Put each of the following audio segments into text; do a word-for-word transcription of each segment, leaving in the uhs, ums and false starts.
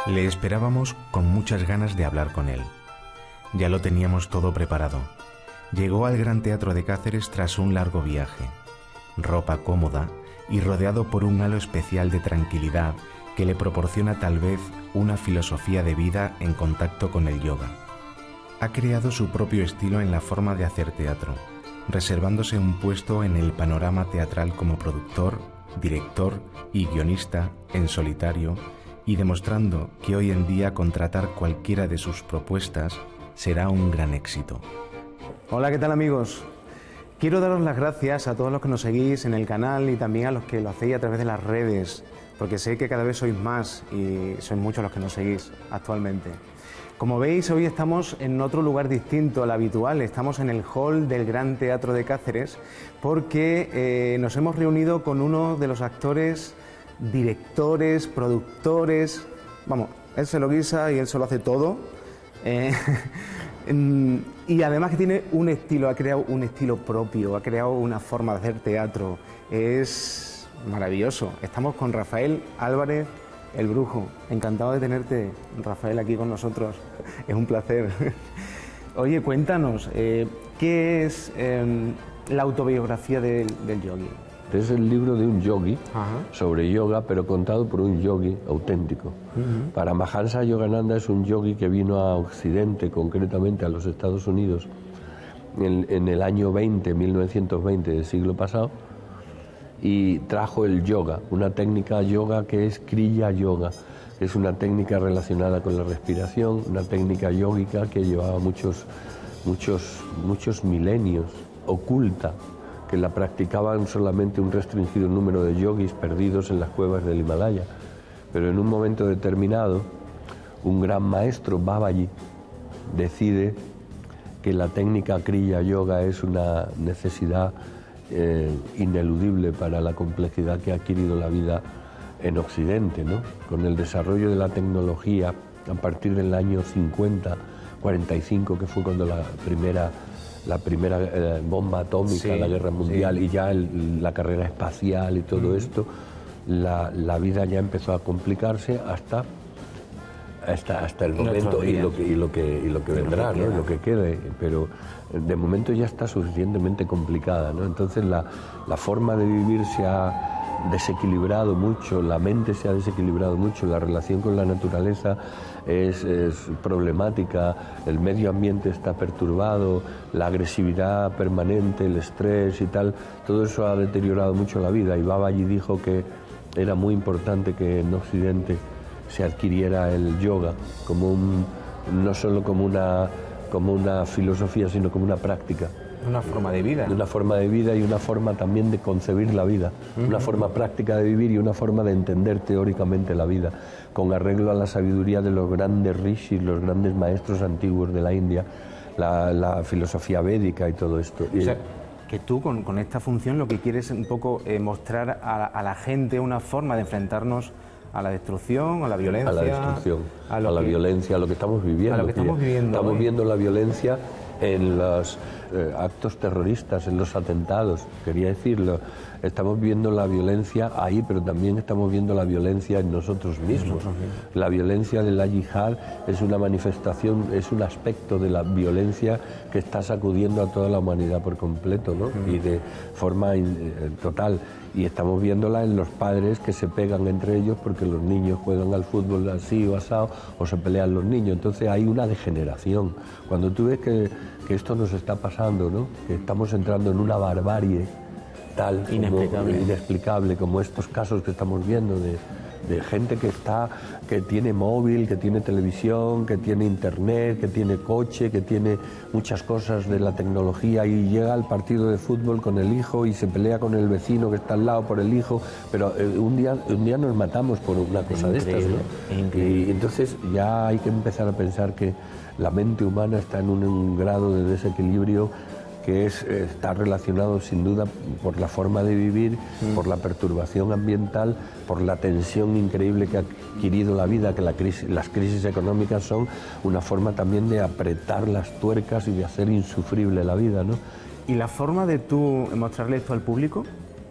Le esperábamos con muchas ganas de hablar con él. Ya lo teníamos todo preparado. Llegó al Gran Teatro de Cáceres tras un largo viaje. Ropa cómoda y rodeado por un halo especial de tranquilidad que le proporciona tal vez una filosofía de vida en contacto con el yoga. Ha creado su propio estilo en la forma de hacer teatro, reservándose un puesto en el panorama teatral como productor, director y guionista en solitario, y demostrando que hoy en día contratar cualquiera de sus propuestas será un gran éxito. Hola, ¿qué tal amigos? Quiero daros las gracias a todos los que nos seguís en el canal y también a los que lo hacéis a través de las redes, porque sé que cada vez sois más y sois muchos los que nos seguís actualmente. Como veis, hoy estamos en otro lugar distinto al habitual, estamos en el hall del Gran Teatro de Cáceres, porque eh, nos hemos reunido con uno de los actores, directores, productores, vamos, él se lo guisa y él se lo hace todo, eh, y además que tiene un estilo, ha creado un estilo propio, ha creado una forma de hacer teatro, es maravilloso. Estamos con Rafael Álvarez, el Brujo. Encantado de tenerte, Rafael, aquí con nosotros. Es un placer. Oye, cuéntanos, eh, ¿qué es eh, la autobiografía del, del yogi? Es el libro de un yogi, Ajá. sobre yoga, pero contado por un yogi auténtico. Uh-huh. Paramahansa Yogananda es un yogi que vino a Occidente, concretamente a los Estados Unidos, en, en el año veinte, mil novecientos veinte del siglo pasado, y trajo el yoga, una técnica yoga que es Kriya Yoga, que es una técnica relacionada con la respiración, una técnica yógica que llevaba muchos, muchos, muchos milenios, oculta, que la practicaban solamente un restringido número de yogis perdidos en las cuevas del Himalaya. Pero en un momento determinado, un gran maestro, Babaji, decide que la técnica Kriya Yoga es una necesidad eh, ineludible para la complejidad que ha adquirido la vida en Occidente, ¿no? Con el desarrollo de la tecnología a partir del año cincuenta, cuarenta y cinco, que fue cuando la primera... la primera eh, bomba atómica, sí, la guerra mundial, sí. Y ya el, la carrera espacial y todo uh-huh. esto, la, la vida ya empezó a complicarse hasta hasta, hasta el momento y lo que, y lo que, y lo que vendrá, ¿no? Lo que quede, pero de momento ya está suficientemente complicada, ¿no? Entonces la, la forma de vivir se ha desequilibrado mucho, la mente se ha desequilibrado mucho, la relación con la naturaleza es, es problemática, el medio ambiente está perturbado, la agresividad permanente, el estrés y tal, todo eso ha deteriorado mucho la vida, y Babaji dijo que era muy importante que en Occidente se adquiriera el yoga como un, no solo como una, como una filosofía, sino como una práctica. Una forma de vida. Una forma de vida y una forma también de concebir la vida, uh-huh. una forma práctica de vivir y una forma de entender teóricamente la vida, con arreglo a la sabiduría de los grandes rishis, los grandes maestros antiguos de la India, la, la filosofía védica y todo esto. O sea, que tú con, con esta función lo que quieres un poco eh, mostrar a, a la gente una forma de enfrentarnos a la destrucción, a la violencia... A la destrucción, a, lo a la que, violencia, a lo que estamos viviendo. A lo que estamos viviendo. Estamos hoy. viendo la violencia en los eh, actos terroristas, en los atentados, quería decirlo. Estamos viendo la violencia ahí, pero también estamos viendo la violencia en nosotros mismos. Nosotros mismos. La violencia de la yihad es una manifestación, es un aspecto de la violencia que está sacudiendo a toda la humanidad por completo, ¿no? Uh-huh. Y de forma eh, total. Y estamos viéndola en los padres que se pegan entre ellos porque los niños juegan al fútbol así o asado, o se pelean los niños. Entonces hay una degeneración. Cuando tú ves que, que esto nos está pasando, ¿no? Que estamos entrando en una barbarie tal, inexplicable. Como, inexplicable, como estos casos que estamos viendo de, de gente que está, que tiene móvil, que tiene televisión, que tiene internet, que tiene coche, que tiene muchas cosas de la tecnología, y llega al partido de fútbol con el hijo y se pelea con el vecino que está al lado por el hijo, pero eh, un día un día nos matamos por una cosa de estas, ¿no? Y entonces ya hay que empezar a pensar que la mente humana está en un, un grado de desequilibrio que es, está relacionado sin duda por la forma de vivir, mm. por la perturbación ambiental, por la tensión increíble que ha adquirido la vida, que la crisis, las crisis económicas son una forma también de apretar las tuercas y de hacer insufrible la vida, ¿no? ¿Y la forma de tú mostrarle esto al público?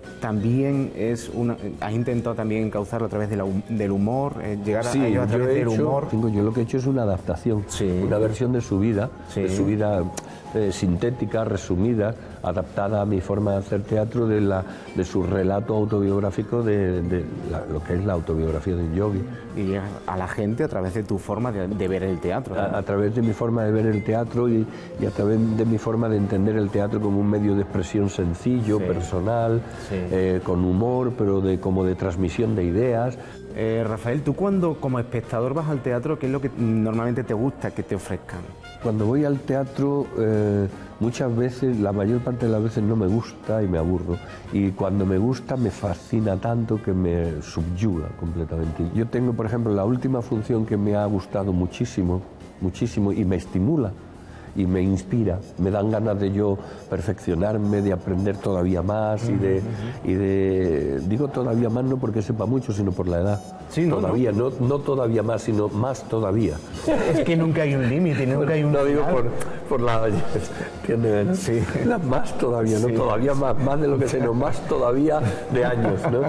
también es una, has intentado también encauzarlo a través de la, del humor, eh, llegar sí, a ellos a través yo he del hecho, humor. Tengo, yo lo que he hecho es una adaptación, Sí. una versión de su vida, Sí. de su vida eh, sintética, resumida, adaptada a mi forma de hacer teatro, de, la, de su relato autobiográfico de, de la, lo que es la autobiografía de un yogi. Y llegas a la gente a través de tu forma de, de ver el teatro. A, a través de mi forma de ver el teatro y, y a través de mi forma de entender el teatro como un medio de expresión sencillo, Sí. personal, Sí. eh, con humor, pero de, como de transmisión de ideas. Eh, Rafael, tú cuando como espectador vas al teatro, ¿qué es lo que normalmente te gusta que te ofrezcan? Cuando voy al teatro, eh, muchas veces, la mayor parte de las veces no me gusta y me aburro. Y cuando me gusta me fascina tanto que me subyuga completamente. Yo tengo, por ejemplo, la última función que me ha gustado muchísimo, muchísimo y me estimula y me inspira, me dan ganas de yo perfeccionarme, de aprender todavía más y de, y de digo todavía más no porque sepa mucho, sino por la edad. Sí, no, todavía, no. No, no todavía más, sino más todavía. Es que nunca hay un límite, nunca hay un... No digo por, por la... ¿Entiendes? Sí. La más todavía, Sí. no todavía más, más de lo que sé, no, más todavía de años, ¿no?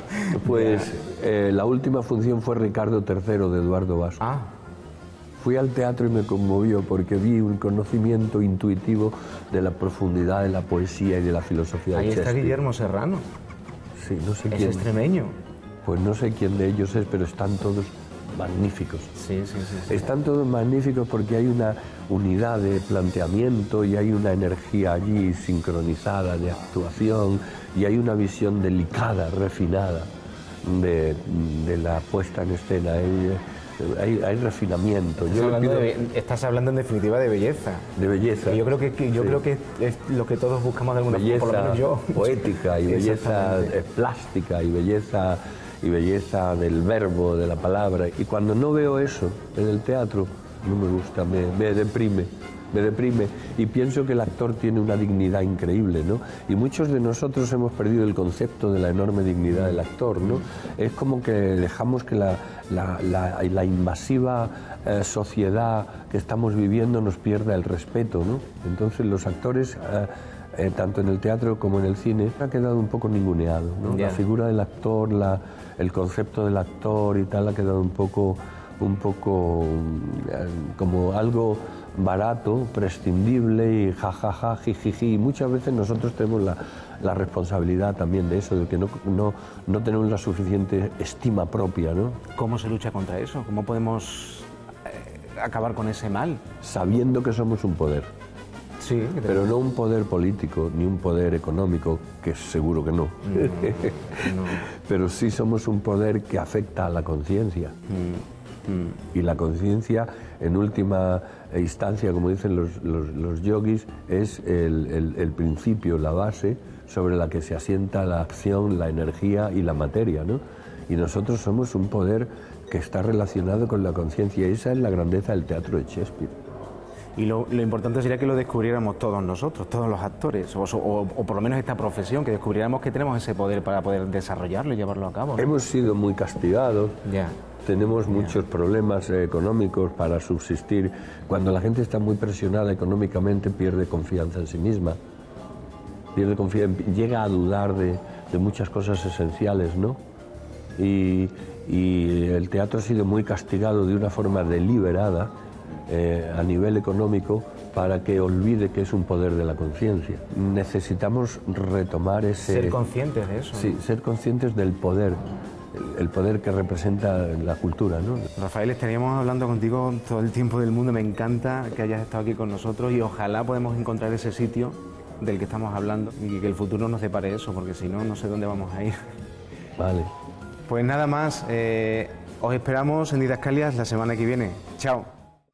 Pues eh, la última función fue Ricardo tercero de Eduardo Vasco. Ah, Fui al teatro y me conmovió porque vi un conocimiento intuitivo de la profundidad de la poesía y de la filosofía ahí de está Shakespeare. Guillermo Serrano, Sí, no sé es quién. extremeño. Pues no sé quién de ellos es, pero están todos magníficos. Sí, sí, sí. sí. Están todos magníficos porque hay una unidad de planteamiento y hay una energía allí sincronizada de actuación y hay una visión delicada, refinada de, de la puesta en escena. Hay, hay, hay refinamiento. Estás Yo le hablando, pido- de, estás hablando en definitiva de belleza. de belleza. Y yo creo que, que- yo Sí. creo que es lo que todos buscamos de alguna forma, por lo Belleza menos yo. poética y belleza Exactamente. eh, plástica y belleza y belleza del verbo, de la palabra. Y cuando no veo eso en el teatro, no me gusta, me, me deprime, me deprime. Y pienso que el actor tiene una dignidad increíble, ¿no? Y muchos de nosotros hemos perdido el concepto de la enorme dignidad del actor, ¿no? Es como que dejamos que la, la, la, la invasiva eh, sociedad que estamos viviendo nos pierda el respeto, ¿no? Entonces los actores... Eh, Eh, tanto en el teatro como en el cine, ha quedado un poco ninguneado, ¿no? Yeah. La figura del actor, la, el concepto del actor y tal ha quedado un poco, un poco eh, como algo barato, prescindible y jajaja, jijiji. Y muchas veces nosotros tenemos la, la responsabilidad también de eso, de que no, no, no tenemos la suficiente estima propia, ¿no? ¿Cómo se lucha contra eso? ¿Cómo podemos eh, acabar con ese mal? Sabiendo que somos un poder. Sí, que Pero no un poder político ni un poder económico, que seguro que no. no. Pero sí somos un poder que afecta a la conciencia. Mm, mm. Y la conciencia, en última instancia, como dicen los, los, los yogis, es el, el, el principio, la base sobre la que se asienta la acción, la energía y la materia, ¿no? Y nosotros somos un poder que está relacionado con la conciencia. Esa es la grandeza del teatro de Shakespeare. Y lo, lo importante sería que lo descubriéramos todos nosotros, todos los actores, o, o, o por lo menos esta profesión, que descubriéramos que tenemos ese poder para poder desarrollarlo y llevarlo a cabo, ¿no? Hemos sido muy castigados. Ya. Tenemos muchos problemas eh, económicos para subsistir. Cuando la gente está muy presionada económicamente, pierde confianza en sí misma. Pierde confianza, llega a dudar de, de muchas cosas esenciales, ¿no? Y, y el teatro ha sido muy castigado de una forma deliberada eh, a nivel económico para que olvide que es un poder de la conciencia. Necesitamos retomar ese... Ser conscientes de eso. Sí, ser conscientes del poder, el, el poder que representa la cultura, ¿no? Rafael, estaríamos hablando contigo todo el tiempo del mundo. Me encanta que hayas estado aquí con nosotros y ojalá podamos encontrar ese sitio del que estamos hablando y que el futuro nos depare eso, porque si no, no sé dónde vamos a ir. Vale. Pues nada más, eh, os esperamos en Didascalias la semana que viene. Chao.